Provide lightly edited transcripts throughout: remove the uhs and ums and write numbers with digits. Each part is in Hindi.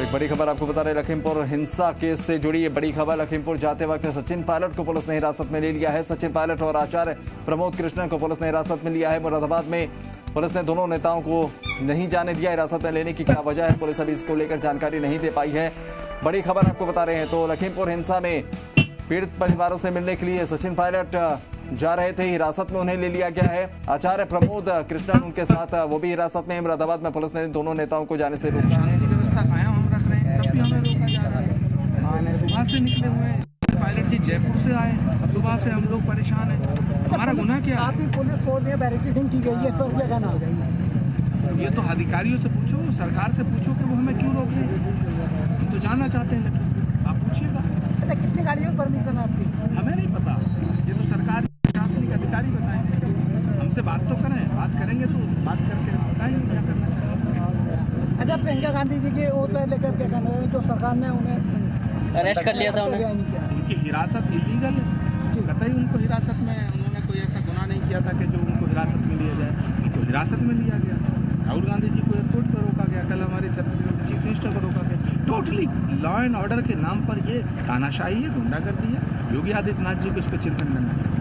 एक बड़ी खबर आपको बता रहे लखीमपुर हिंसा केस से जुड़ी ये बड़ी खबर। लखीमपुर जाते वक्त सचिन पायलट को पुलिस ने हिरासत में ले लिया है। सचिन पायलट और आचार्य प्रमोद कृष्णन को पुलिस ने हिरासत में लिया है। मुरादाबाद में पुलिस ने दोनों नेताओं को नहीं जाने दिया। हिरासत में लेने की क्या वजह है, पुलिस अभी इसको लेकर जानकारी नहीं दे पाई है। बड़ी खबर आपको बता रहे हैं। तो लखीमपुर हिंसा में पीड़ित परिवारों से मिलने के लिए सचिन पायलट जा रहे थे, हिरासत में उन्हें ले लिया गया है। आचार्य प्रमोद कृष्णन उनके साथ, वो भी हिरासत में। मुरादाबाद में पुलिस ने दोनों नेताओं को जाने से रोका है। व्यवस्था कायम हम रख रहे हैं, तब भी हमें रोका जा रहा है। सुबह से निकले हुए हैं, पायलट जी जयपुर से आए, सुबह से हम लोग परेशान हैं। हमारा गुनाह क्या है? आपकी पुलिस फोर्स में बैरिकेडिंग की गई है, इस पर क्या कहना है? ये तो अधिकारियों से पूछो, सरकार से पूछो कि वो हमें क्यों रोक रहे हैं। हम तो जानना चाहते हैं, लेकिन आप पूछिएगा। अच्छा, कितनी गाड़ियों की परमिशन है आपकी? हमें नहीं पता, ये तो सरकार प्रशासनिक अधिकारी बताएंगे। हमसे बात तो करें, बात करेंगे तो बात करके बताएंगे क्या करना चाहिए। अच्छा, प्रियंका गांधी जी के वो लेकर क्या कहना है, जो सरकार ने उन्हें अरेस्ट कर लिया था उनकी हिरासत इलीगल है। कतई उनको हिरासत में, उन्होंने कोई ऐसा गुनाह नहीं किया था कि जो उनको हिरासत में लिया जाए। उनको हिरासत में लिया गया। राहुल गांधी जी को एयरपोर्ट पर रोका गया, कल हमारे छत्तीसगढ़ के चीफ मिनिस्टर को रोका गया। टोटली लॉ एंड ऑर्डर के नाम पर ये तानाशाही है, गुंडागर्दी है। योगी आदित्यनाथ जी को इस पर चिंतन करना चाहिए।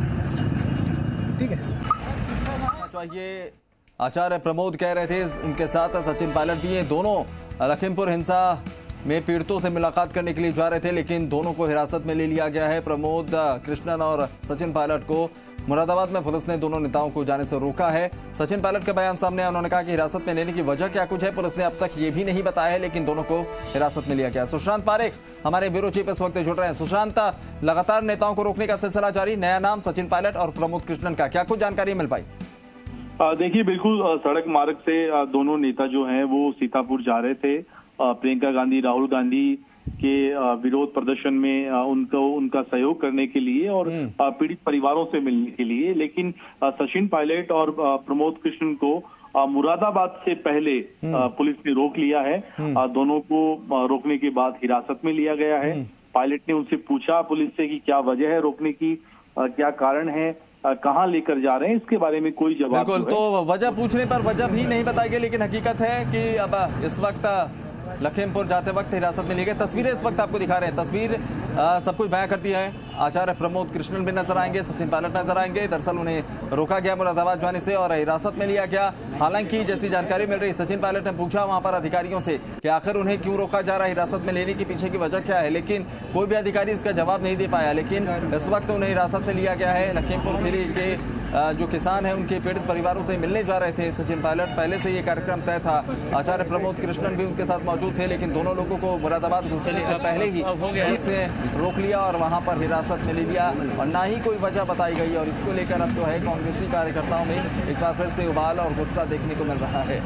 ठीक है। चाहिए आचार्य प्रमोद कह रहे थे, उनके साथ सचिन पायलट भी हैं। दोनों लखीमपुर हिंसा में पीड़ितों से मुलाकात करने के लिए जा रहे थे, लेकिन दोनों को हिरासत में ले लिया गया है। प्रमोद कृष्णन और सचिन पायलट को मुरादाबाद में पुलिस ने दोनों नेताओं को जाने से रोका है। सचिन पायलट का बयान सामने आया। उन्होंने कहा कि हिरासत में लेने की वजह क्या कुछ है, पुलिस ने अब तक ये भी नहीं बताया है, लेकिन दोनों को हिरासत में लिया गया। सुशांत पारेख हमारे ब्यूरो चीफ इस वक्त जुड़ रहे हैं। सुशांत, लगातार नेताओं को रोकने का सिलसिला जारी, नया नाम सचिन पायलट और प्रमोद कृष्णन का, क्या कुछ जानकारी मिल पाई? देखिए, बिल्कुल सड़क मार्ग से दोनों नेता जो हैं वो सीतापुर जा रहे थे। प्रियंका गांधी राहुल गांधी के विरोध प्रदर्शन में उनका सहयोग करने के लिए और पीड़ित परिवारों से मिलने के लिए। लेकिन सचिन पायलट और प्रमोद कृष्णन को मुरादाबाद से पहले पुलिस ने रोक लिया है। दोनों को रोकने के बाद हिरासत में लिया गया है। पायलट ने उनसे पूछा पुलिस से कि क्या वजह है रोकने की, क्या कारण है, कहाँ लेकर जा रहे हैं, इसके बारे में कोई जवाब बिल्कुल। तो वजह पूछने पर वजह भी नहीं बताई गई, लेकिन हकीकत है कि अब इस वक्त लखीमपुर जाते वक्त हिरासत में लिए गए। तस्वीरें इस वक्त आपको दिखा रहे हैं। तस्वीर सब कुछ बयां करती है। आचार्य प्रमोद कृष्णन भी नजर आएंगे, सचिन पायलट नजर आएंगे। दरअसल उन्हें रोका गया मुरादाबाद जाने से और हिरासत में लिया गया। हालांकि जैसी जानकारी मिल रही, सचिन पायलट ने पूछा वहां पर अधिकारियों से कि आखिर उन्हें क्यों रोका जा रहा है, हिरासत में लेने के पीछे की वजह क्या है, लेकिन कोई भी अधिकारी इसका जवाब नहीं दे पाया। लेकिन इस वक्त उन्हें हिरासत में लिया गया है। लखीमपुर खीरी के जो किसान हैं उनके पीड़ित परिवारों से मिलने जा रहे थे सचिन पायलट। पहले से ये कार्यक्रम तय था। आचार्य प्रमोद कृष्णन भी उनके साथ मौजूद थे, लेकिन दोनों लोगों को मुरादाबाद घुसने से पहले ही पुलिस ने रोक लिया और वहां पर हिरासत में ले लिया और ना ही कोई वजह बताई गई। और इसको लेकर अब जो है कांग्रेसी कार्यकर्ताओं में एक बार फिर से उबाल और गुस्सा देखने को मिल रहा है।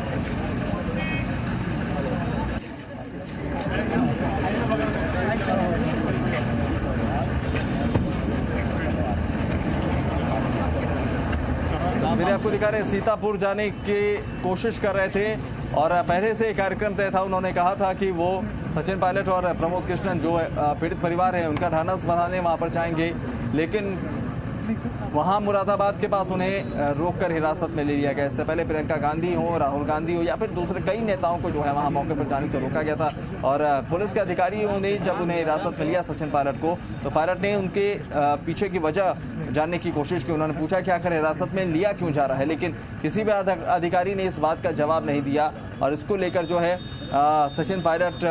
तस्वीरें आपको दिखा रहे हैं। सीतापुर जाने की कोशिश कर रहे थे और पहले से कार्यक्रम तय था। उन्होंने कहा था कि वो सचिन पायलट और प्रमोद कृष्णन जो पीड़ित परिवार है उनका ढांढस बंधाने वहां पर जाएंगे, लेकिन वहां मुरादाबाद के पास उन्हें रोककर हिरासत में ले लिया गया। इससे पहले प्रियंका गांधी हो, राहुल गांधी हो या फिर दूसरे कई नेताओं को जो है वहां मौके पर जाने से रोका गया था। और पुलिस के अधिकारियों ने जब उन्हें हिरासत में लिया सचिन पायलट को, तो पायलट ने उनके पीछे की वजह जानने की कोशिश की। उन्होंने पूछा कि आखिर हिरासत में लिया क्यों जा रहा है, लेकिन किसी भी अधिकारी ने इस बात का जवाब नहीं दिया। और इसको लेकर जो है सचिन पायलट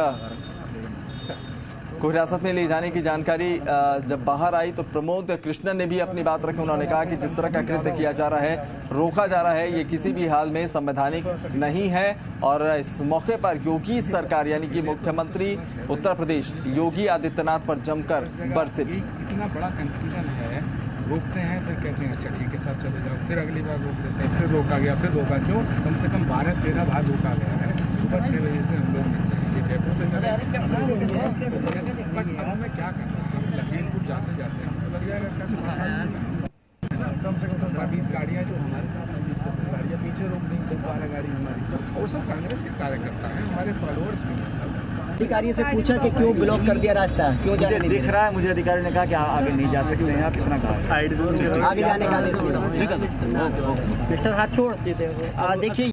को हिरासत में ले जाने की जानकारी जब बाहर आई तो प्रमोद कृष्णन ने भी अपनी बात रखी। उन्होंने कहा कि जिस तरह का कृत्य किया जा रहा है, रोका जा रहा है, ये किसी भी हाल में संवैधानिक नहीं है। और इस मौके पर योगी सरकार यानी कि मुख्यमंत्री उत्तर प्रदेश योगी आदित्यनाथ पर जमकर बरसे। इतना बड़ा कंफ्यूजन है, रोकते हैं फिर कहते हैं अच्छा ठीक है साहब चले जाओ, फिर अगली बार रोक देते हैं, फिर रोका गया, फिर रोका। क्यों? कम से कम 12-13 बार रोका गया है। सुबह 6 बजे से हम लोग मिलते हैं, ये जयपुर से चले। बट अब हमें क्या करना है, हम लखीमपुर जाते जाते हमको लग जाएगा कम से कम 20 गाड़ियाँ जो हमारे साथ 20-25 गाड़ियाँ पीछे रोक दी, 10-12 गाड़ी हमारी। वो सब कांग्रेस के कार्यकर्ता हैं, हमारे फॉलोअर्स भी हैं सब। अधिकारी से पूछा कि क्यों ब्लॉक कर दिया रास्ता, क्यों जाने नहीं दिख रहा है। मुझे अधिकारी ने कहा कि आगे नहीं जा सकते हैं, आप कितना कहा आगे जाने का आदेश मिला। ठीक है, मिस्टर हाथ छोड़ देते हैं। देखिए